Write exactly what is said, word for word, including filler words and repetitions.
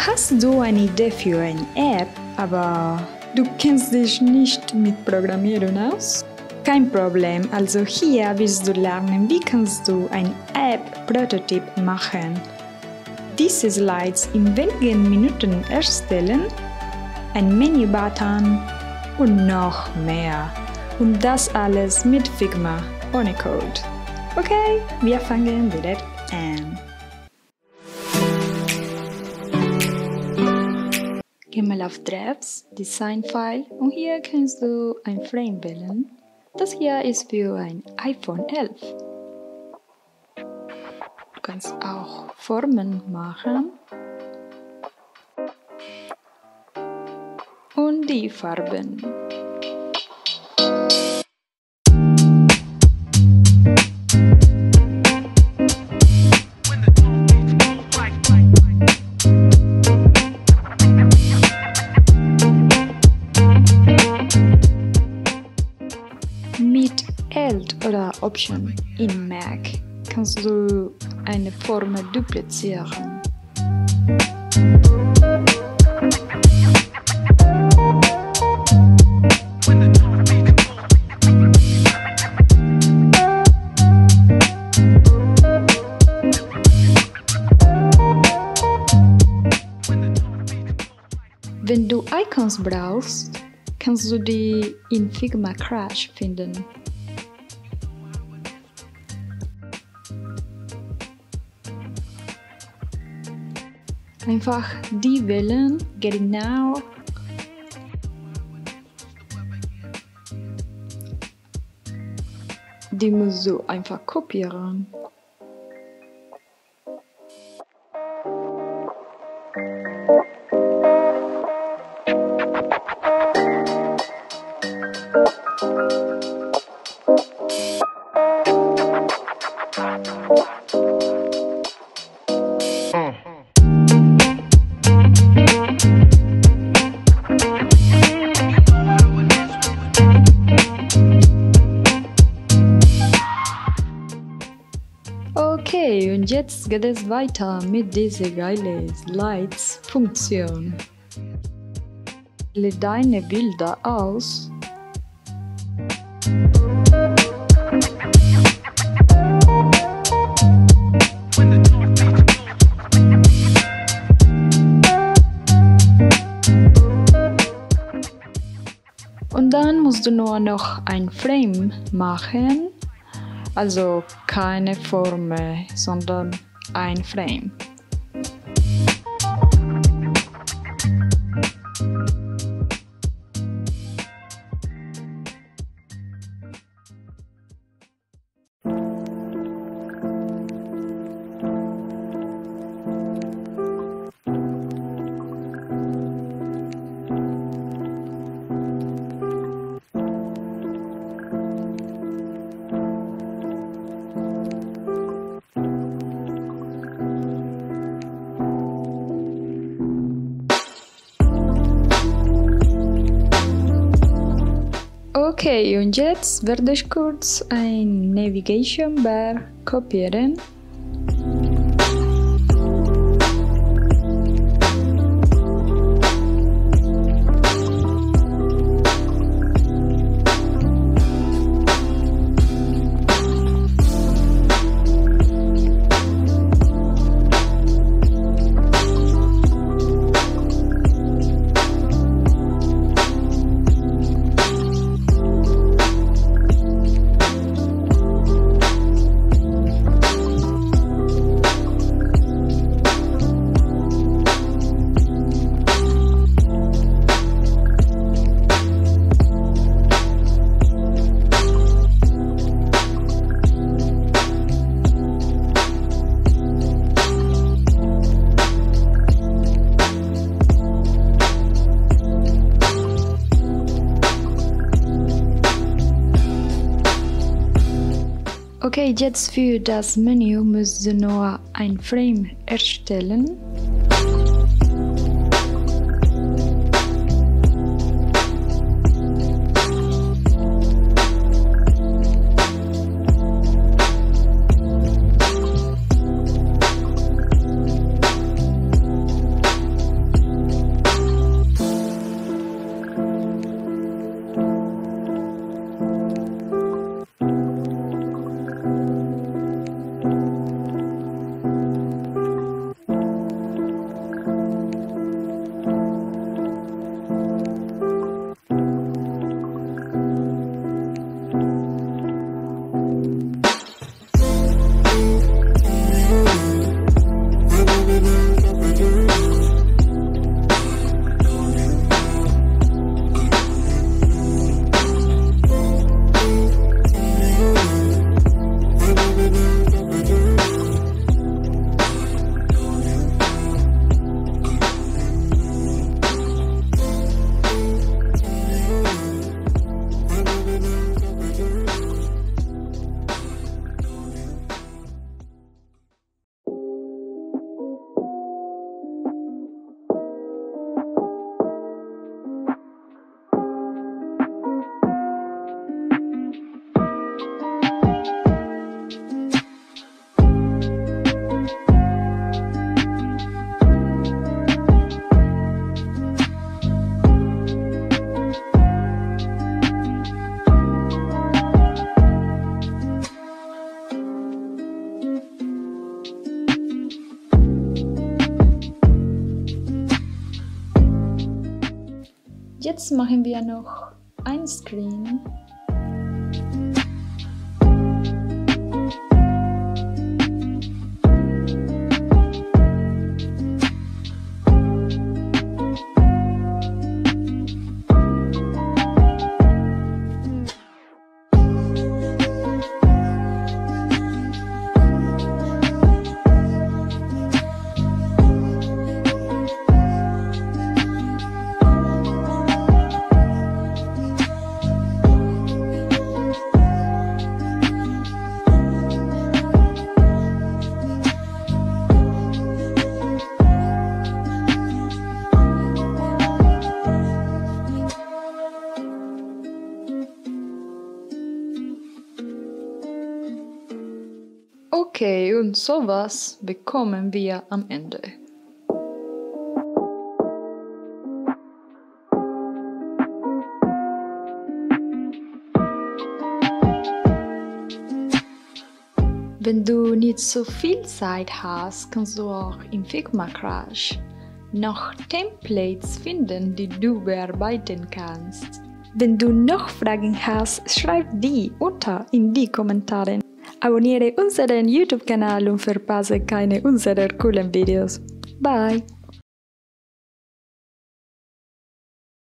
Hast du eine Idee für eine App, aber du kennst dich nicht mit Programmieren aus? Kein Problem, also hier willst du lernen, wie kannst du ein App-Prototyp machen. Diese Slides in wenigen Minuten erstellen, ein Menü-Button und noch mehr. Und das alles mit Figma, ohne Code. Okay, wir fangen direkt an. Geh mal auf Drafts, Design File und hier kannst du ein Frame wählen. Das hier ist für ein iPhone elf. Du kannst auch Formen machen und die Farben. Mit Alt oder Option in Mac kannst du eine Form duplizieren. Wenn du Icons brauchst, kannst du die in Figma Crash finden. Einfach die wählen, genau. Die musst du einfach kopieren. Okay, und jetzt geht es weiter mit dieser geilen Slides-Funktion. Wähle deine Bilder aus. Und dann musst du nur noch ein Frame machen. Also keine Form, sondern ein Frame. Okay, und jetzt werde ich kurz ein Navigation Bar kopieren. Okay, jetzt für das Menü müsst ihr nur ein Frame erstellen. Jetzt machen wir noch ein Screen. Okay, und sowas bekommen wir am Ende. Wenn du nicht so viel Zeit hast, kannst du auch im Figma Crash noch Templates finden, die du bearbeiten kannst. Wenn du noch Fragen hast, schreib die unter in die Kommentare. Abonniere unseren YouTube-Kanal und verpasse keine unserer coolen Videos. Bye!